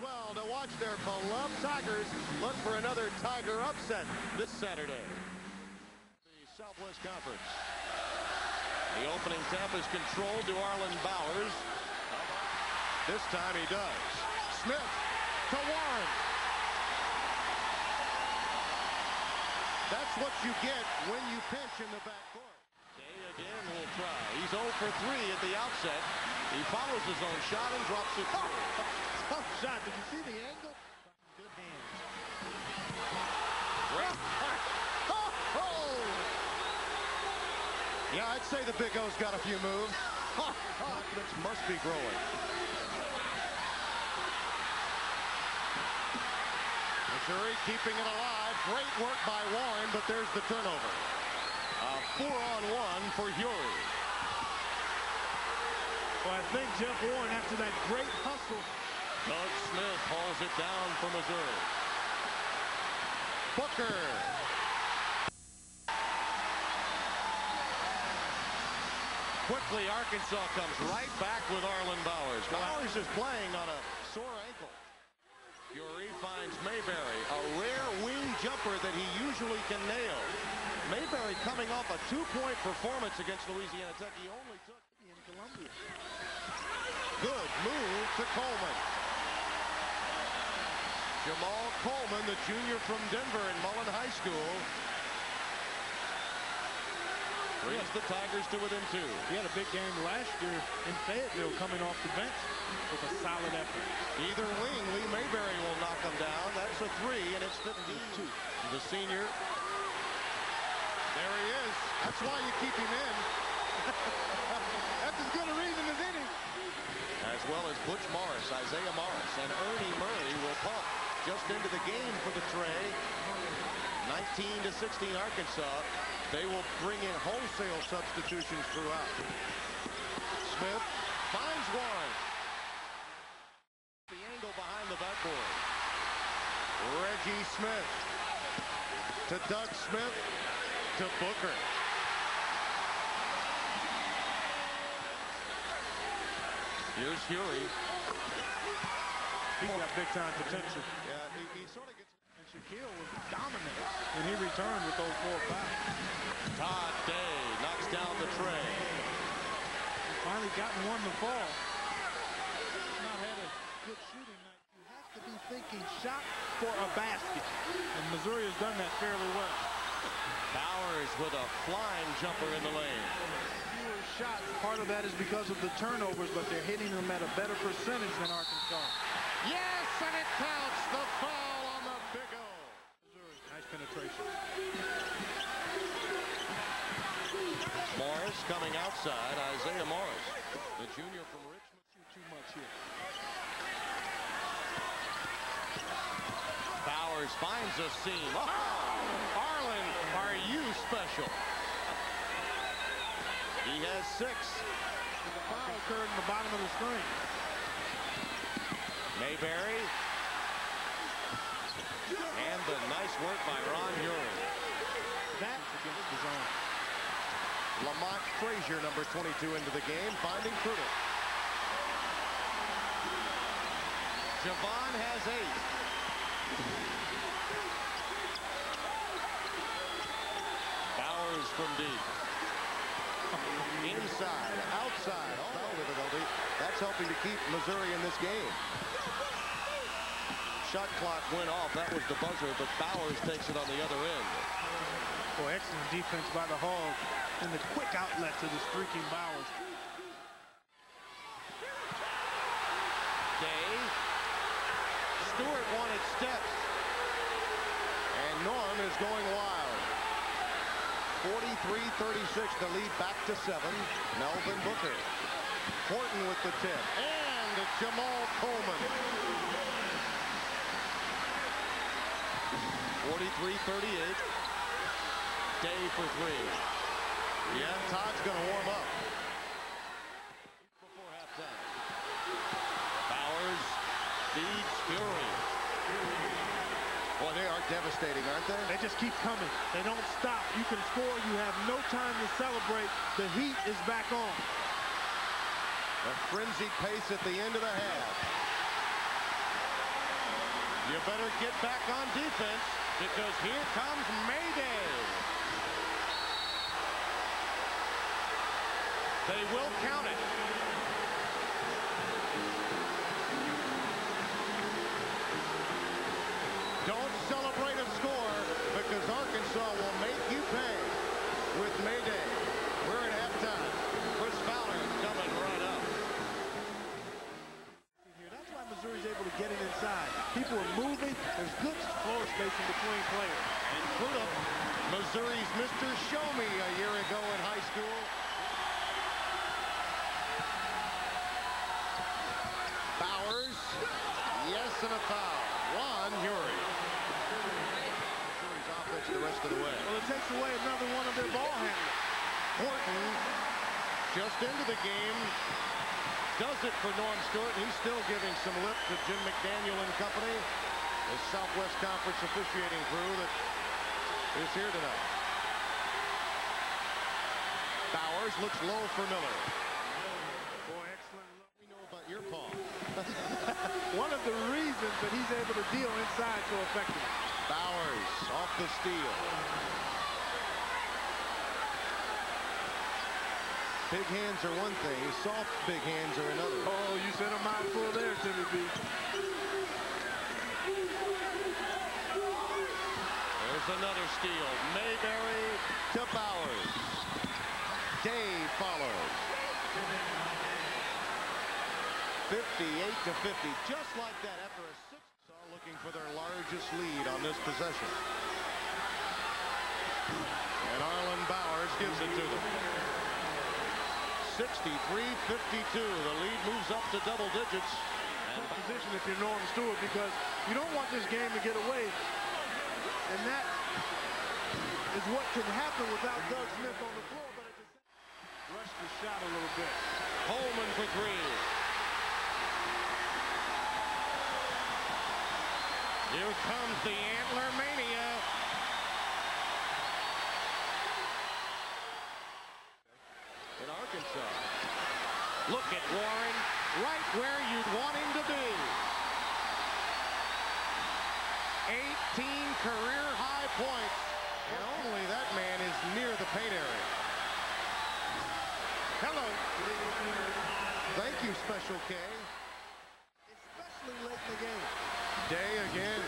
well to watch their beloved Tigers look for another Tiger upset this Saturday. The Southwest Conference. The opening tap is controlled to Arlen Bowers. This time he does. Smith to Warren. That's what you get when you pinch in the backcourt. Day again will try. He's 0 for 3 at the outset. He follows his own shot and drops it. Tough shot. Did you see the angle? Good hands. Great. Yeah, I'd say the Big O's got a few moves. Confidence must be growing. Missouri keeping it alive. Great work by Warren, but there's the turnover. A 4-on-1 for Hury. Well, I think Jeff Warren, after that great hustle. Doug Smith hauls it down for Missouri. Booker. Quickly, Arkansas comes right back with Arlen Bowers. Bowers is playing on a sore ankle. Hury finds Mayberry, a rare wing jumper that he usually can nail. Mayberry coming off a 2-point performance against Louisiana Tech. He only took in Columbia. Good move to Coleman. Jamal Coleman, the junior from Denver in Mullen High School, brings the Tigers to within 2. He had a big game last year in Fayetteville coming off the bench with a solid effort. Either wing, Lee Mayberry will knock him down. That's a 3, and it's 15-2. The senior. There he is. That's why you keep him in. That's as good a reason as any. As well as Butch Morris, Isaiah Morris, and Ernie Murray will pump just into the game for the Tray. 19-16 Arkansas. They will bring in wholesale substitutions throughout. Smith finds Warren. The angle behind the backboard. Reggie Smith to Doug Smith to Booker. Here's Hury. He's got big-time potential. Yeah, he sort of gets... And Shaquille was dominant when he returned with those 4 fouls. Todd Day knocks down the Tray. He finally gotten one to fall. He's not had a good shooting night. You have to be thinking shot for a basket. And Missouri has done that fairly well. Bowers with a flying jumper in the lane. Fewer shots. Part of that is because of the turnovers, but they're hitting them at a better percentage than Arkansas. Yes, and it counts. The foul on the Big O. Missouri, nice penetration. Morris coming outside. Isaiah Morris, the junior from Richmond. Too much here. Bowers finds a seam. Oh, Arlen, are you special? He has 6. The foul occurred in the bottom of the screen. Mayberry. And the nice work by Ron Hury. That's against the zone. Lamont Frazier, number 22, into the game, finding Prudent. Javon has 8. Bowers from deep. Inside, outside, all difficulty. That's helping to keep Missouri in this game. Shot clock went off. That was the buzzer, but Bowers takes it on the other end. Boy, excellent defense by the Hogs and the quick outlet to the streaking Bowers. Day. Stewart wanted steps. And Norm is going wild. 43-36, the lead back to 7. Melvin Booker. Horton with the tip. And Jamal Coleman. 43-38. Day for 3. Yeah, Todd's going to warm up. Before halftime. Bowers feeds Hury. Boy, they are devastating, aren't they? They just keep coming. They don't stop. You can score. You have no time to celebrate. The heat is back on. A frenzied pace at the end of the half. better get back on defense because here comes Mayday. They will count it. Don't celebrate a score because Arkansas will make you pay with Mayday. We're at halftime. Chris Fowler coming right up. That's why Missouri's able to get it inside. People are moving. There's good floor spacing between players. And Crudup, Missouri's Mr. Show Me a year ago in high school. Bowers, yes, and a foul. Ron Hury. Missouri's offense the rest of the way. Well, it takes away another one of their ball handlers. Horton just into the game. Does it for Norm Stewart. He's still giving some lip to Jim McDaniel and company. The Southwest Conference officiating crew that is here tonight. Bowers looks low for Miller. Boy, excellent. We know about your paw. One of the reasons that he's able to deal inside so effectively. Bowers off the steal. Big hands are one thing, soft big hands are another. Oh, you said a mouthful there, Timmy B. There's another steal. Mayberry to Bowers. Day follows. 58-50, just like that after a 6. Looking for their largest lead on this possession. And Arlen Bowers gives it to them. 63-52. The lead moves up to double digits. And position if you're Norm Stewart because you don't want this game to get away. And that is what can happen without Doug Smith on the floor. But it just rushed the shot a little bit. Holman for three. Here comes the Antler Mania. In Arkansas. Look at Warren, right where you'd want him to be. 18 career high points. And only that man is near the paint area. Hello. Thank you, Special K. Especially late in the game. Day again.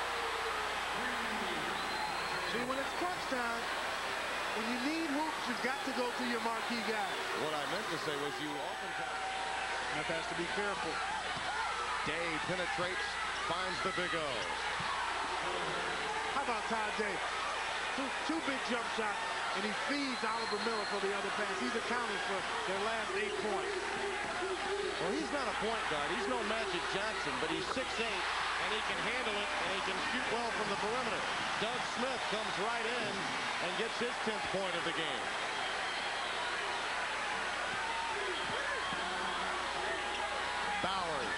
See, when it's crunch time, when you need hoops, you've got to go to your marquee guy. What I meant to say was you oftentimes Smith has to be careful. Day penetrates, finds the Big O. How about Ty Day? Two big jump shots, and he feeds Oliver Miller for the other pass. He's accounted for their last 8 points. Well, he's not a point guard. He's no Magic Johnson, but he's 6'8", and he can handle it, and he can shoot well from the perimeter. Doug Smith comes right in and gets his 10th point of the game. Bowers.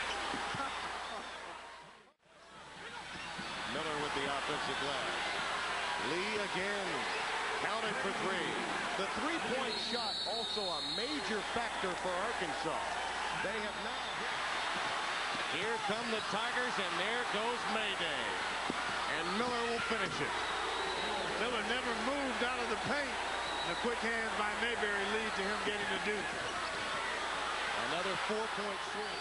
Miller with the offensive glass. Lee again. Counted for three. The three-point shot also a major factor for Arkansas. They have now hit. Here come the Tigers, and there goes Mayday. And Miller will finish it. Miller never moved out of the paint. The quick hands by Mayberry lead to him getting the deuce. Another 4-point swing.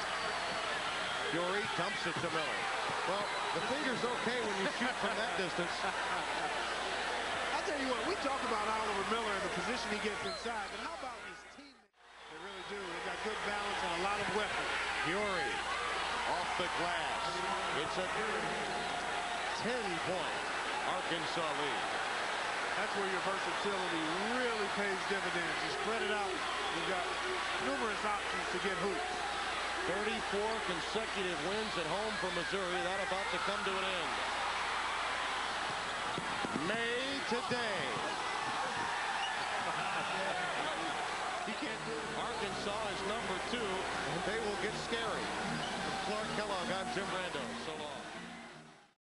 Fury dumps it to Miller. Well, the finger's okay when you shoot from that distance. I'll tell you what, we talk about Oliver Miller and the position he gets inside, but how about his teammates? They really do. They've got good balance and a lot of weapons. Fury off the glass. It's a 10-point Arkansas lead. That's where your versatility really pays dividends. You spread it out. You've got numerous options to get hoops. 34 consecutive wins at home for Missouri. That about to come to an end. May today. You can't do it. Arkansas is number 2, and they will get scary. From Clark Kellogg, I'm Jim Brando. So long.